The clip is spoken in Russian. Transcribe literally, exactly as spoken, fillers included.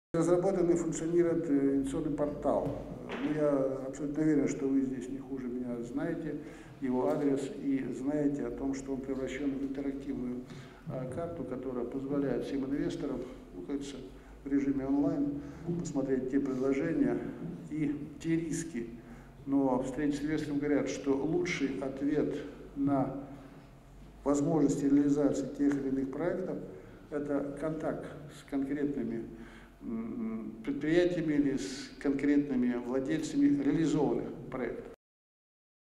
Разработан и функционирует инвестиционный портал. Я абсолютно уверен, что вы здесь не хуже меня знаете его адрес и знаете о том, что он превращен в интерактивную карту, которая позволяет всем инвесторам, ну, кажется, в режиме онлайн посмотреть те предложения и те риски. Но встречи с инвестором говорят, что лучший ответ на возможности реализации тех или иных проектов – это контакт с конкретными предприятиями или с конкретными владельцами реализованных проектов.